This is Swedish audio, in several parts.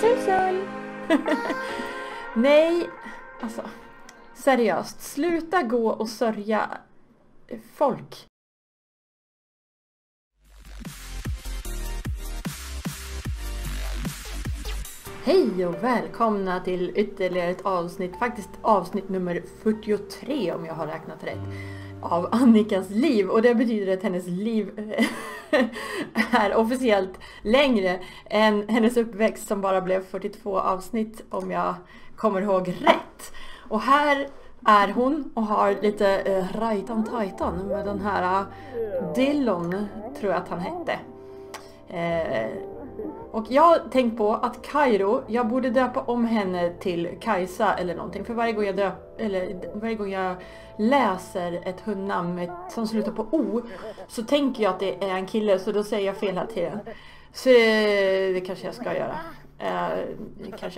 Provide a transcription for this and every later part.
Susun! Nej, alltså seriöst, sluta gå och sörja folk. Hej och välkomna till ytterligare ett avsnitt, faktiskt avsnitt nummer 43 om jag har räknat rätt, av Annikas liv. Och det betyder att hennes liv är officiellt längre än hennes uppväxt som bara blev 42 avsnitt om jag kommer ihåg rätt. Och här är hon och har lite rajtan-tajtan med den här Dillon, tror jag att han hette. Och jag har tänkt på att Kairo, jag borde döpa om henne till Kajsa eller någonting. För varje gång jag läser ett hundnamn som slutar på O, så tänker jag att det är en kille, så då säger jag fel hela tiden. Så det kanske jag ska göra. Kanske.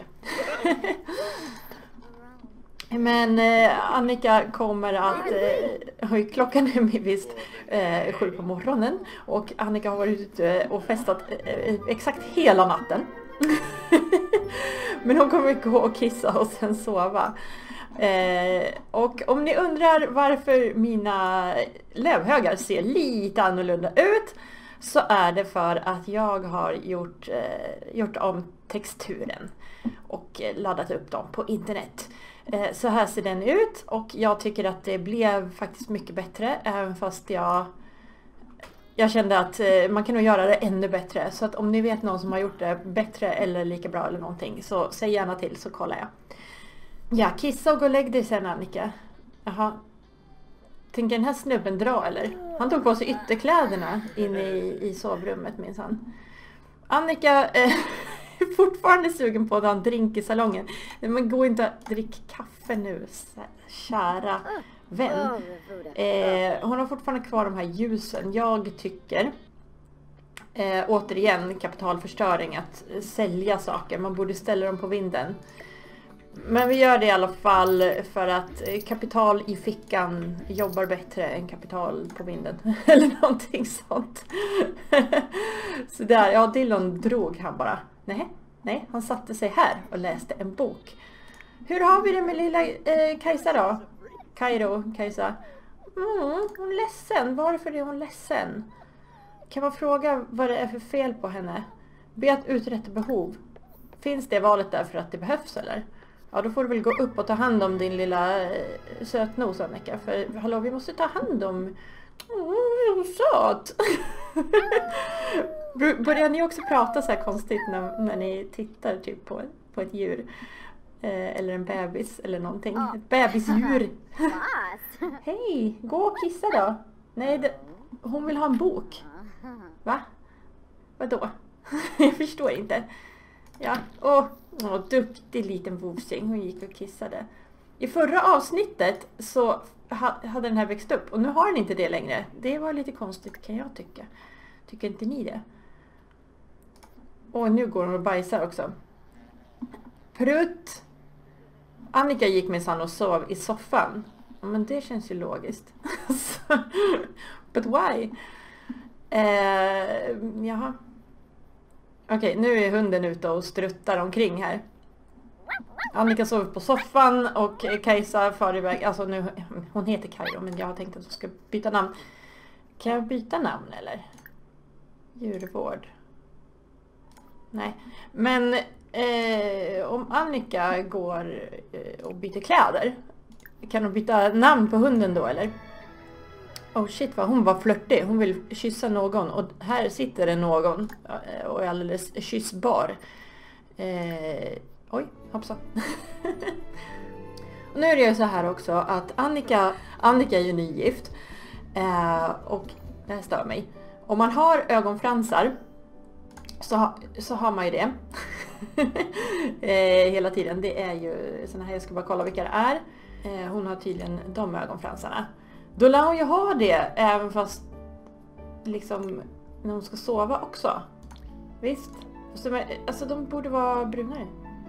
Men Annika kommer att... klockan är visst 7 på morgonen. Och Annika har varit ute och festat exakt hela natten. Men hon kommer gå och kissa och sen sova. Och om ni undrar varför mina lövhögar ser lite annorlunda ut, så är det för att jag har gjort om texturen och laddat upp dem på internet. Så här ser den ut och jag tycker att det blev faktiskt mycket bättre, även fast jag kände att man kan nog göra det ännu bättre. Så att om ni vet någon som har gjort det bättre eller lika bra eller någonting, så säg gärna till så kollar jag. Ja, kissa och gå och lägg dig sen, Annika. Jaha. Tänker den här snubben dra eller? Han tog på sig ytterkläderna in i sovrummet minsann. Annika är fortfarande sugen på att ha en drink i salongen. Men gå inte att dricka kaffe nu, kära vän. Hon har fortfarande kvar de här ljusen. Jag tycker återigen kapitalförstöring att sälja saker. Man borde ställa dem på vinden. Men vi gör det i alla fall för att kapital i fickan jobbar bättre än kapital på vinden. Eller någonting sånt. Så där, ja, Dillon drog han bara. Nej, han satte sig här och läste en bok. Hur har vi det med lilla Kajsa då? Kajsa. Hon är ledsen. Varför är hon ledsen? Kan man fråga vad det är för fel på henne? Be att uträtta behov. Finns det valet där för att det behövs eller? Ja, då får du väl gå upp och ta hand om din lilla sötnos, Annika. För hallå, vi måste ta hand om... söt! Börjar ni också prata så här konstigt när ni tittar typ på ett djur? Eller en bebis eller någonting. Ett bebisdjur. Hej, gå och kissa då. Nej, hon vill ha en bok. Va? Vadå? Jag förstår inte. Ja, duktig liten vovsing. Hon gick och kissade. I förra avsnittet så hade den här växt upp. Och nu har den inte det längre. Det var lite konstigt kan jag tycka. Tycker inte ni det? Och nu går hon och bajsar också. Prutt! Annika gick minsann och sov i soffan. Men det känns ju logiskt. But why? Jaha. Okej, nu är hunden ute och struttar omkring här. Annika sover på soffan och Kajsa far iväg. Alltså nu, hon heter Kairo, men jag har tänkt att jag ska byta namn. Kan jag byta namn eller? Djurvård. Nej. Men om Annika går och byter kläder, kan hon byta namn på hunden då eller? Oh shit vad hon var flörtig. Hon vill kyssa någon. Och här sitter det någon. Och är alldeles kyssbar. Oj, hoppsan. Och nu är det ju så här också att Annika är ju nygift. Och det här stör mig. Om man har ögonfransar så har man ju det. Hela tiden. Det är ju såna här, jag ska bara kolla vilka det är. Hon har tydligen de ögonfransarna. Då lär hon ju ha det, även fast liksom när hon ska sova också. Visst? Alltså de borde vara brunare.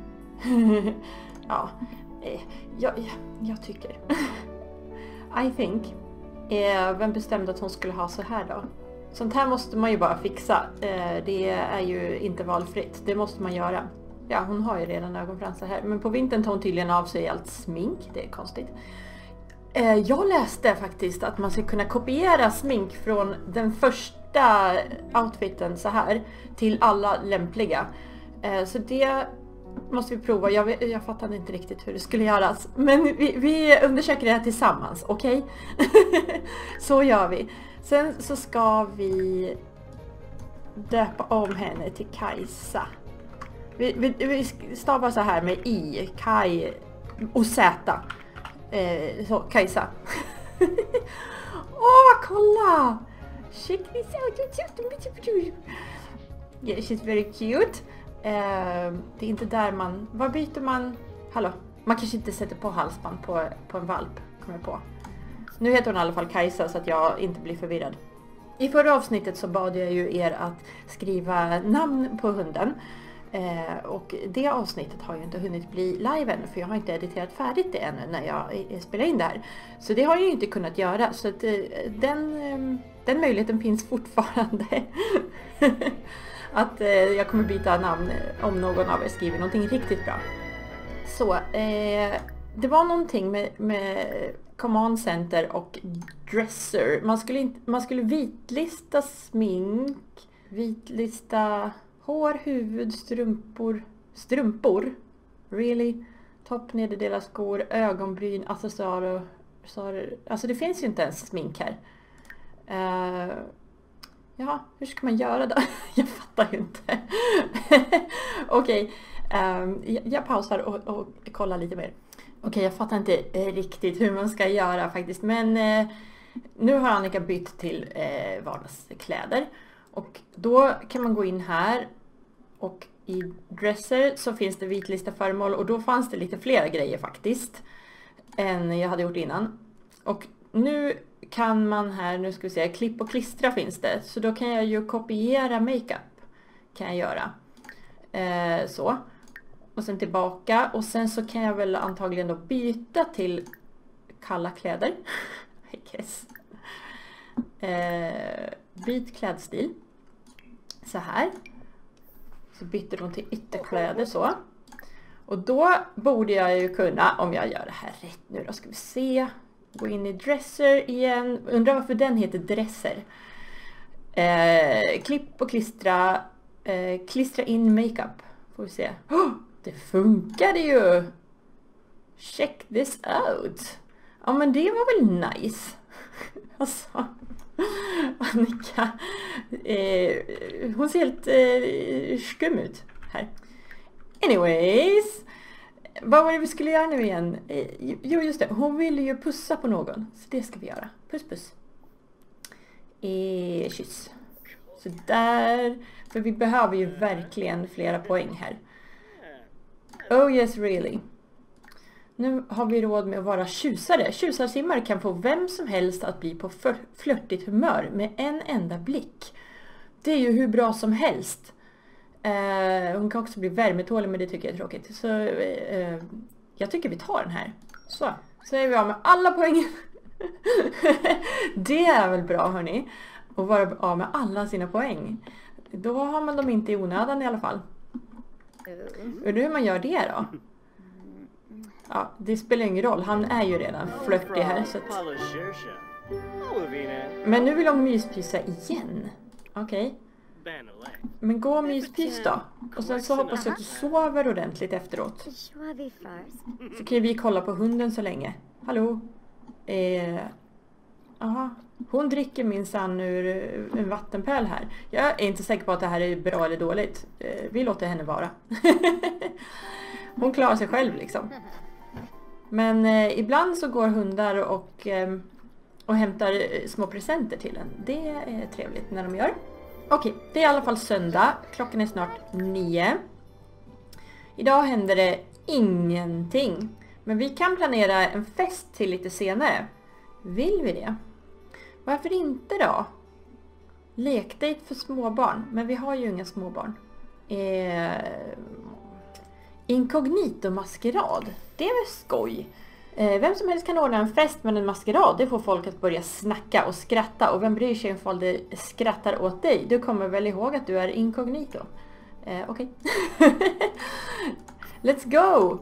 Ja, jag tycker. I think. Vem bestämde att hon skulle ha så här då? Sånt här måste man ju bara fixa. Det är ju inte valfritt. Det måste man göra. Ja, hon har ju redan ögonfransar här. Men på vintern tar hon tydligen av sig allt smink. Det är konstigt. Jag läste faktiskt att man ska kunna kopiera smink från den första outfiten så här till alla lämpliga. Så det måste vi prova. Jag fattade inte riktigt hur det skulle göras. Men vi undersöker det här tillsammans, okej? Så gör vi. Sen så ska vi döpa om henne till Kajsa. Vi stavar så här med I, Kaj och Z. Så, Kajsa. Åh, kolla! Check this out. Yeah, she's very cute. Det är inte där man... Var byter man? Hallå? Man kanske inte sätter på halsband på en valp, kommer jag på. Nu heter hon i alla fall Kajsa så att jag inte blir förvirrad. I förra avsnittet så bad jag ju er att skriva namn på hunden. Och det avsnittet har ju inte hunnit bli live ännu, för jag har inte editerat färdigt det ännu när jag spelar in det här. Så det har jag ju inte kunnat göra, så att den möjligheten finns fortfarande. Att jag kommer byta namn om någon av er skriver någonting riktigt bra. Så, det var någonting med Command Center och Dresser. Man skulle vitlista smink, vitlista hår, huvud, strumpor, really, topp, nederdel av skor, ögonbryn, accessorer. Alltså det finns ju inte ens smink här. Ja, hur ska man göra då? Jag fattar ju inte. Okej, jag pausar och kollar lite mer. Okej, jag fattar inte riktigt hur man ska göra faktiskt. Men nu har Annika bytt till vardagskläder. Och då kan man gå in här. Och i Dresser så finns det vitlista föremål. Och då fanns det lite fler grejer faktiskt. Än jag hade gjort innan. Och nu kan man här, nu ska vi se, klipp och klistra finns det. Så då kan jag ju kopiera makeup. Kan jag göra. Så. Och sen tillbaka. Och sen så kan jag väl antagligen då byta till kalla kläder. I guess. Byt klädstil. Så här. Så byter hon till ytterkläder så. Och då borde jag ju kunna, om jag gör det här rätt nu då, ska vi se. Gå in i Dresser igen. Undrar varför den heter Dresser. Klipp och klistra. Klistra in makeup. Får vi se. Det funkade ju. Check this out. Ja, men det var väl nice. Alltså. Annika. Hon ser helt skum ut här. Anyways. Vad var det vi skulle göra nu igen? Jo, just det. Hon ville ju pussa på någon. Så det ska vi göra. Puss, puss. Kyss. Så där. För vi behöver ju verkligen flera poäng här. Oh yes, really. Nu har vi råd med att vara tjusare. Tjusarsimmare kan få vem som helst att bli på flörtigt humör med en enda blick. Det är ju hur bra som helst. Hon kan också bli värmetålig, men det tycker jag är tråkigt. Så jag tycker vi tar den här. Så är vi av med alla poäng. Det är väl bra, hörni. Att vara av med alla sina poäng. Då har man dem inte i onödan i alla fall. Undrar hur man gör det då? Ja, det spelar ingen roll. Han är ju redan flörtig här. Så att... Men nu vill hon myspysa igen. Okej. Men gå och myspys då. Och sen så hoppas jag att du sover ordentligt efteråt. Så kan vi kolla på hunden så länge. Hallå? Aha. Hon dricker minsann ur en vattenpöl här. Jag är inte säker på att det här är bra eller dåligt. Vi låter henne vara. Hon klarar sig själv liksom. Men ibland så går hundar och hämtar små presenter till en. Det är trevligt när de gör. Okej, det är i alla fall söndag. Klockan är snart 9. Idag händer det ingenting. Men vi kan planera en fest till lite senare. Vill vi det? Varför inte då? Lekdejt för småbarn. Men vi har ju inga småbarn. Inkognito maskerad. Det är väl skoj. Vem som helst kan ordna en fest med en maskerad. Det får folk att börja snacka och skratta. Och vem bryr sig ifall det skrattar åt dig? Du kommer väl ihåg att du är inkognito. Okej. Let's go!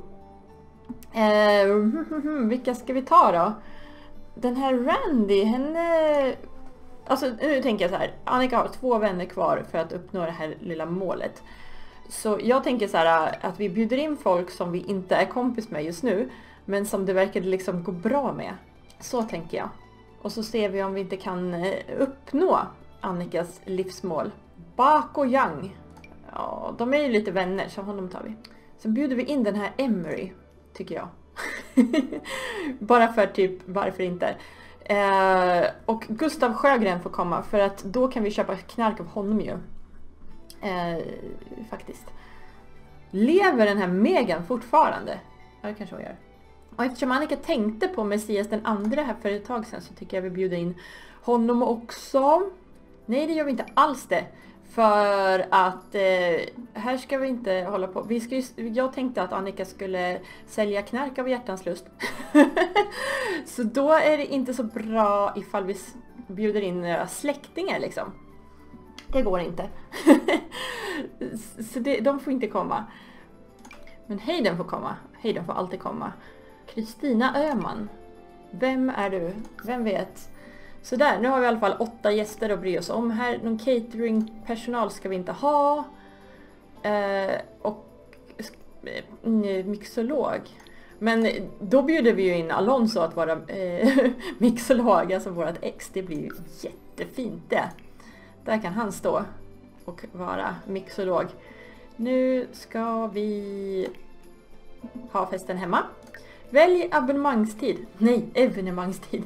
Vilka ska vi ta då? Den här Randy, henne... Alltså nu tänker jag så här. Annika har 2 vänner kvar för att uppnå det här lilla målet. Så jag tänker så här att vi bjuder in folk som vi inte är kompis med just nu. Men som det verkar liksom gå bra med. Så tänker jag. Och så ser vi om vi inte kan uppnå Annikas livsmål. Bak och Yang. Ja, de är ju lite vänner så honom tar vi. Så bjuder vi in den här Emery, tycker jag. Bara för typ, varför inte? Och Gustav Sjögren får komma för att då kan vi köpa knark av honom ju. Faktiskt. Lever den här Megan fortfarande? Ja, det kanske hon gör. Och eftersom Annika tänkte på Messias den andra här för ett tag sedan så tycker jag vi bjuder in honom också. Nej, det gör vi inte alls det. För att här ska vi inte hålla på. Jag tänkte att Annika skulle sälja knark av hjärtans lust. Så då är det inte så bra ifall vi bjuder in några släktingar liksom. Det går inte. Så de får inte komma. Men Hayden får komma. Hayden får alltid komma. Kristina Öhman. Vem är du? Vem vet? Så där, nu har vi i alla fall 8 gäster att bry oss om. Här, någon cateringpersonal ska vi inte ha. Och mixolog. Men då bjuder vi ju in Alonso att vara mixolog, alltså vårat ex. Det blir ju jättefint det. Där kan han stå och vara mixolog. Nu ska vi ha festen hemma. Välj abonnemangstid. Nej, evenemangstid.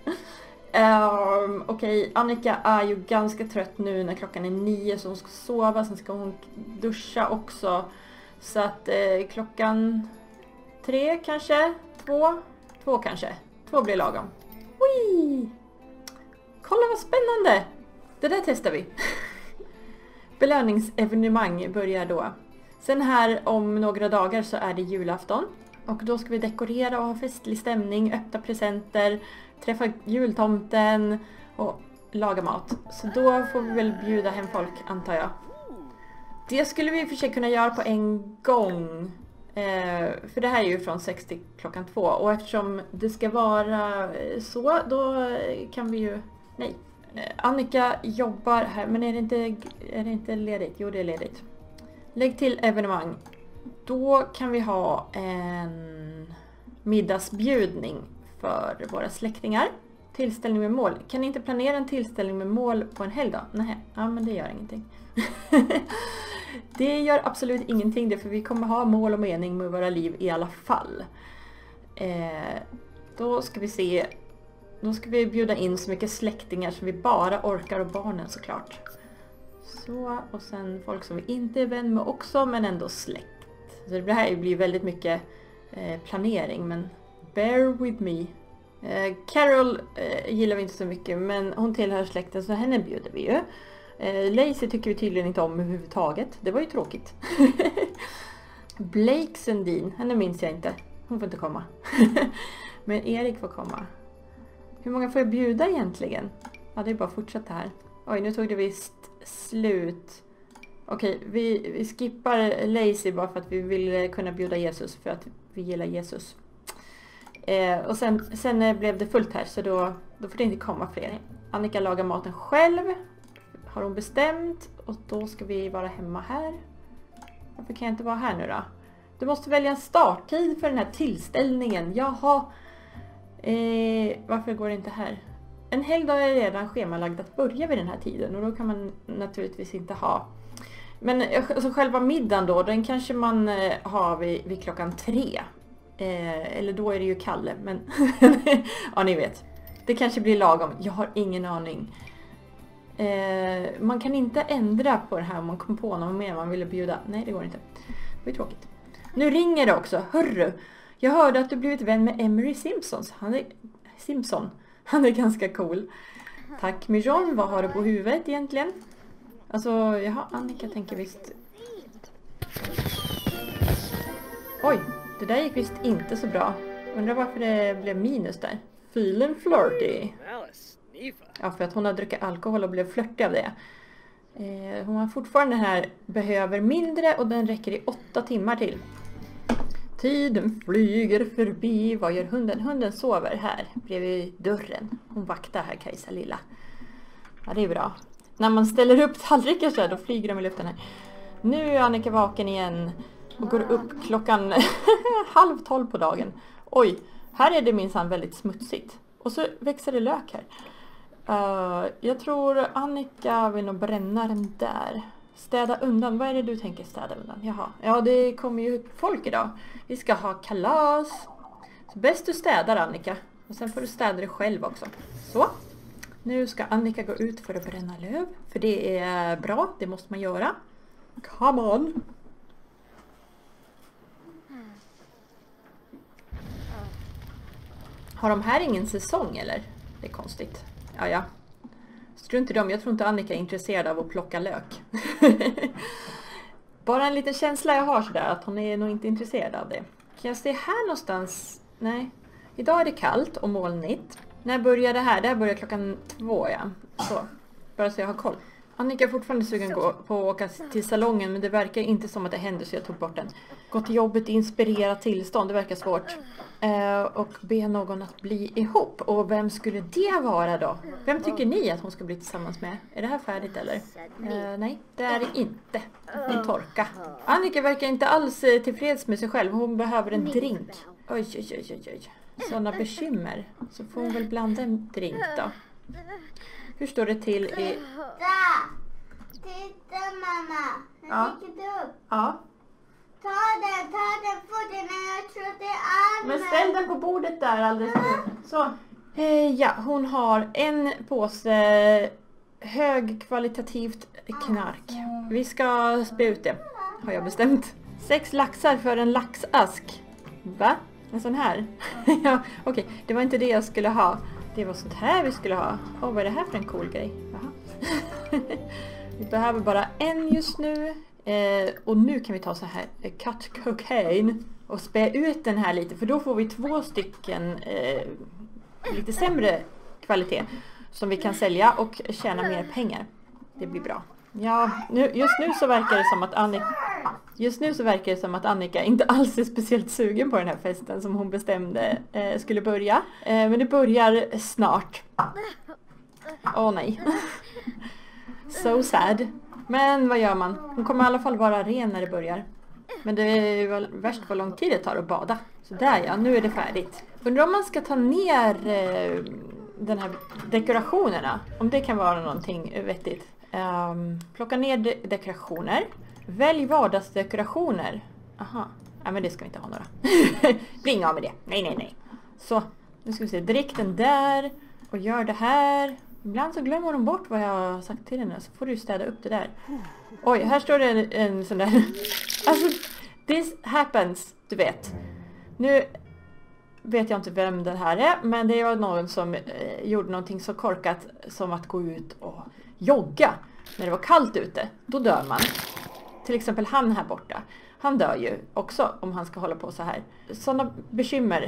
Okej, Annika är ju ganska trött nu när klockan är 9 så hon ska sova. Sen ska hon duscha också. Så att klockan 3 kanske? 2 kanske. 2 blir lagom. Whee! Kolla vad spännande! Det där testar vi. Belöningsevenemang börjar då. Sen här om några dagar så är det julafton. Och då ska vi dekorera och ha festlig stämning, öppna presenter, träffa jultomten och laga mat. Så då får vi väl bjuda hem folk, antar jag. Det skulle vi försöka kunna göra på en gång. För det här är ju från 6 till klockan 2. Och eftersom det ska vara så, då kan vi ju... Nej. Annika jobbar här, men är det inte ledigt? Jo, det är ledigt. Lägg till evenemang. Då kan vi ha en middagsbjudning för våra släktingar. Tillställning med mål. Kan ni inte planera en tillställning med mål på en helgdag? Nej, ja, men det gör ingenting. Det gör absolut ingenting, det för vi kommer ha mål och mening med våra liv i alla fall. Då ska vi se. Då ska vi bjuda in så mycket släktingar som vi bara orkar, och barnen såklart. Så, och sen folk som vi inte är vän med också, men ändå släkt. Så det här blir väldigt mycket planering, men bear with me. Carol gillar vi inte så mycket, men hon tillhör släkten så henne bjuder vi ju. Lacey tycker vi tydligen inte om överhuvudtaget. Det var ju tråkigt. Blake Sundin, henne minns jag inte. Hon får inte komma. Men Erik får komma. Hur många får jag bjuda egentligen? Ja, det är bara att fortsätta här. Oj, nu tog det visst slut. Okej, vi skippar Lacey bara för att vi vill kunna bjuda Jesus. För att vi gillar Jesus. Och sen blev det fullt här, så då får det inte komma fler. Annika lagar maten själv. Har hon bestämt. Och då ska vi vara hemma här. Varför kan jag inte vara här nu då? Du måste välja en starttid för den här tillställningen. Jaha. Varför går det inte här? En hel dag är redan schemalagd att börja vid den här tiden. Och då kan man naturligtvis inte ha. Men alltså, själva middagen då. Den kanske man har vid klockan 3. Eller då är det ju Kalle. Men ja, ni vet. Det kanske blir lagom. Jag har ingen aning. Man kan inte ändra på det här om man kom på någon mer man ville bjuda. Nej, det går inte. Det är tråkigt. Nu ringer det också. Hörru. Jag hörde att du blivit vän med Emery Simpson. Han är ganska cool. Tack Mijon. Vad har du på huvudet egentligen? Alltså, jaha, Annika tänker visst. Oj, det där gick visst inte så bra. Undrar varför det blev minus där. Feeling flirty. Ja, för att hon har druckit alkohol och blev flörtig av det. Hon har fortfarande den här behöver mindre och den räcker i 8 timmar till. Tiden flyger förbi. Vad gör hunden? Hunden sover här bredvid dörren. Hon vaktar här, Kajsa lilla. Ja, det är bra. När man ställer upp tallrikar så här, då flyger de i luften här. Nu är Annika vaken igen och går upp klockan 11:30 på dagen. Oj, här är det minsann väldigt smutsigt. Och så växer det lök här. Jag tror Annika vill nog bränna den där. Städa undan. Vad är det du tänker städa undan? Jaha. Ja, det kommer ju folk idag. Vi ska ha kalas. Så bäst du städar, Annika. Och sen får du städa det själv också. Så. Nu ska Annika gå ut för att bränna löv. För det är bra. Det måste man göra. Come on. Har de här ingen säsong eller? Det är konstigt. Ja. Strunt i dem. Jag tror inte Annika är intresserad av att plocka lök. Bara en liten känsla jag har sådär. Att hon är nog inte intresserad av det. Kan jag se här någonstans? Nej. Idag är det kallt och molnigt. När börjar det här? Det här börjar klockan 2, ja. Så. Bara så jag har koll. Annika är fortfarande sugen på att åka till salongen. Men det verkar inte som att det händer så jag tog bort den. Gå till jobbet i inspirerat tillstånd. Det verkar svårt. Och be någon att bli ihop. Och vem skulle det vara då? Vem tycker ni att hon ska bli tillsammans med? Är det här färdigt eller? Nej, det är det inte. En torka. Annika verkar inte alls tillfreds med sig själv. Hon behöver en drink. Oj. Sådana bekymmer. Så får hon väl blanda en drink då. Hur står det till i... Titta mamma. Ja. Jag gick upp. Ja. Ta den foten. Jag tror det är Men ställ den på bordet där alldeles nu. Så. Ja, hon har en påse högkvalitativt knark. Vi ska spä ut det, har jag bestämt. 6 laxar för en laxask. Va? En sån här? Ja, okej. Det var inte det jag skulle ha. Det var sånt här vi skulle ha. Vad är det här för en cool grej? Jaha. Vi behöver bara en just nu. Och nu kan vi ta så här cut cocaine och spä ut den här lite. För då får vi 2 stycken lite sämre kvalitet som vi kan sälja och tjäna mer pengar. Det blir bra. Ja, just nu så verkar det som att Annika inte alls är speciellt sugen på den här festen som hon bestämde skulle börja. Men det börjar snart. Åh nej. So sad. Men vad gör man? Hon kommer i alla fall vara ren när det börjar. Men det är väl värst vad lång tid det tar att bada. Så där ja, nu är det färdigt. Undrar om man ska ta ner den här dekorationerna. Om det kan vara någonting vettigt. Plocka ner dekorationer. Välj vardagsdekorationer. Aha. Ja, men det ska vi inte ha några. Bling av med det. Nej. Så, nu ska vi se. Drick den där. Och gör det här. Ibland så glömmer de bort vad jag har sagt till henne. Så får du städa upp det där. Oj, här står det en sån där. Alltså, this happens. Du vet. Nu vet jag inte vem den här är. Men det var någon som gjorde någonting så korkat som att gå ut och jogga. När det var kallt ute. Då dör man. Till exempel han här borta. Han dör ju också om han ska hålla på så här. Sådana bekymmer.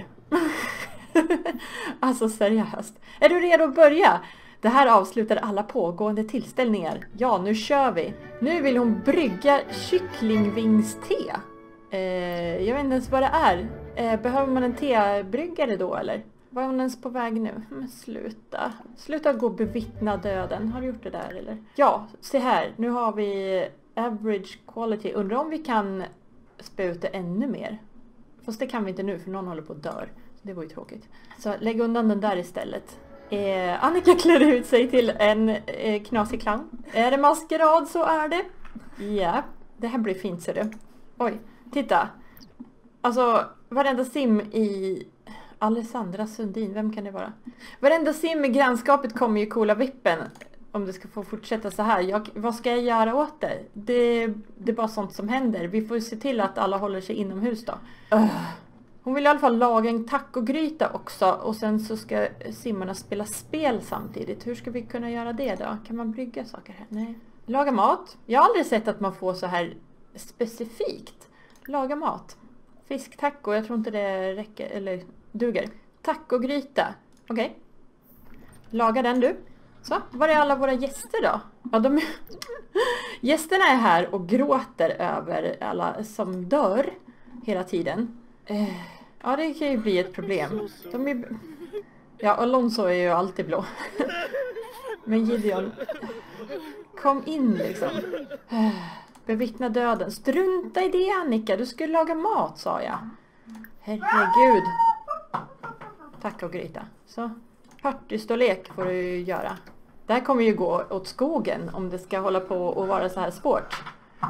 Alltså seriöst. Är du redo att börja? Det här avslutar alla pågående tillställningar. Ja, nu kör vi. Nu vill hon brygga kycklingvingste. Jag vet inte ens vad det är. Behöver man en tebryggare då eller? Var hon ens på väg nu? Men sluta. Sluta gå och bevittna döden. Har du gjort det där eller? Ja, se här. Nu har vi average quality. Undrar om vi kan spä ut det ännu mer. Fast det kan vi inte nu för någon håller på att dö. Det var ju tråkigt. Så lägg undan den där istället. Annika klär ut sig till en knasig clown. Är det maskerad så är det. Ja, det här blir fint ser du. Oj, titta. Alltså, varenda sim i... Alessandra Sundin, vem kan det vara? Varenda sim i grannskapet kommer ju coola vippen. Om det ska få fortsätta så här. Vad ska jag göra åt det? Det är bara sånt som händer. Vi får se till att alla håller sig inomhus då. Hon vill i alla fall laga en tacogryta också. Och sen så ska simmarna spela spel samtidigt. Hur ska vi kunna göra det då? Kan man brygga saker här? Nej. Laga mat. Jag har aldrig sett att man får så här specifikt. Laga mat. Fisktaco, jag tror inte det räcker eller duger. Tacogryta. Okej. Laga den du. Så, var är alla våra gäster då? Ja, gästerna är här och gråter över alla som dör hela tiden. Ja, det kan ju bli ett problem. Ja, Alonso är ju alltid blå. Men Gideon, kom in liksom. Bevittna döden. Strunta i det, Annika. Du skulle laga mat, sa jag. Herregud. Tack och Gryta. Så, partystorlek får du ju göra. Det här kommer ju gå åt skogen om det ska hålla på och vara så här svårt.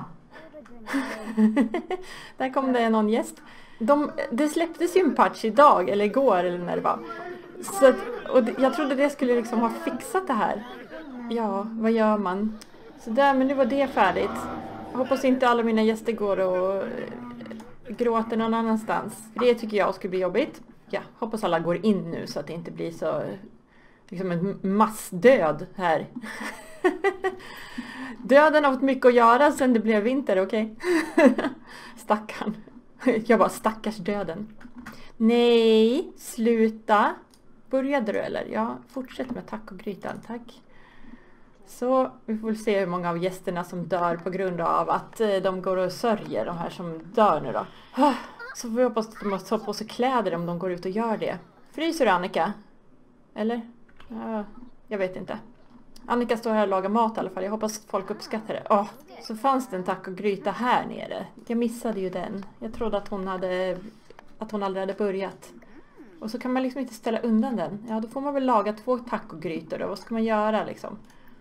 Där kom det någon gäst. Det släpptes ju en patch idag, eller igår, eller när det var. Så, och jag trodde det skulle liksom ha fixat det här. Ja, vad gör man? Så där, men nu var det färdigt. Jag hoppas inte alla mina gäster går och gråter någon annanstans. Det tycker jag skulle bli jobbigt. Ja, hoppas alla går in nu så att det inte blir så liksom en massdöd här. Döden har fått mycket att göra sen det blev vinter, okej? Stackarn. Jag bara, stackars döden. Nej, sluta. Började du eller? Ja, fortsätt med tacogrytan, tack. Så vi får väl se hur många av gästerna som dör på grund av att de går och sörjer, de här som dör nu då. Så får vi hoppas att de måste ta på sig kläder om de går ut och gör det. Fryser du, Annika? Eller? Ja, jag vet inte. Annika står här och lagar mat i alla fall. Jag hoppas att folk uppskattar det. Så fanns det en tacogryta här nere. Jag missade ju den. Jag trodde att hon aldrig hade börjat. Och så kan man liksom inte ställa undan den. Ja, då får man väl laga 2 tacogrytor då. Vad ska man göra liksom?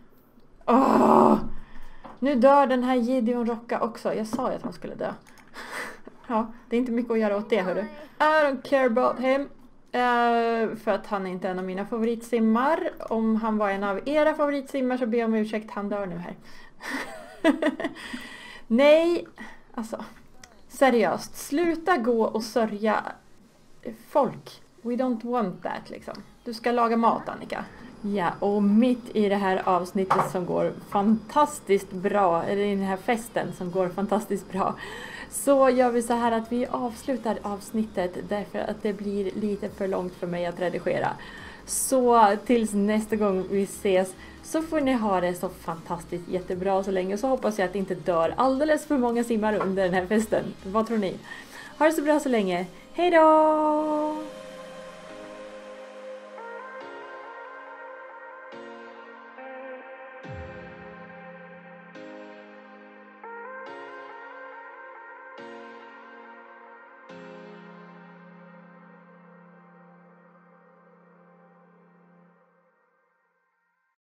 Nu dör den här Gideon Rocka också. Jag sa ju att han skulle dö. Ja, det är inte mycket att göra åt det, hörru. I don't care about him. För att han är inte en av mina favoritsimmar. Om han var en av era favoritsimmar så ber jag om ursäkt. Han dör nu här. Nej, alltså. Seriöst. Sluta gå och sörja folk. We don't want that liksom. Du ska laga mat, Annika. Ja, och mitt i det här avsnittet som går fantastiskt bra, eller i den här festen som går fantastiskt bra, så gör vi så här att vi avslutar avsnittet därför att det blir lite för långt för mig att redigera. Så tills nästa gång vi ses så får ni ha det så fantastiskt jättebra så länge. Så hoppas jag att det inte dör alldeles för många simmar under den här festen. Vad tror ni? Ha det så bra så länge. Hej då!